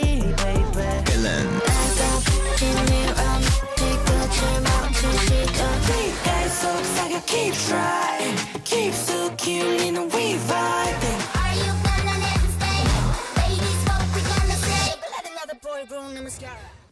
Hyolyn. Keep trying, keep so cute in a we vibing. Are you gonna let me stay? Ladies, what we gonna say? Let another boy ruin the mascara.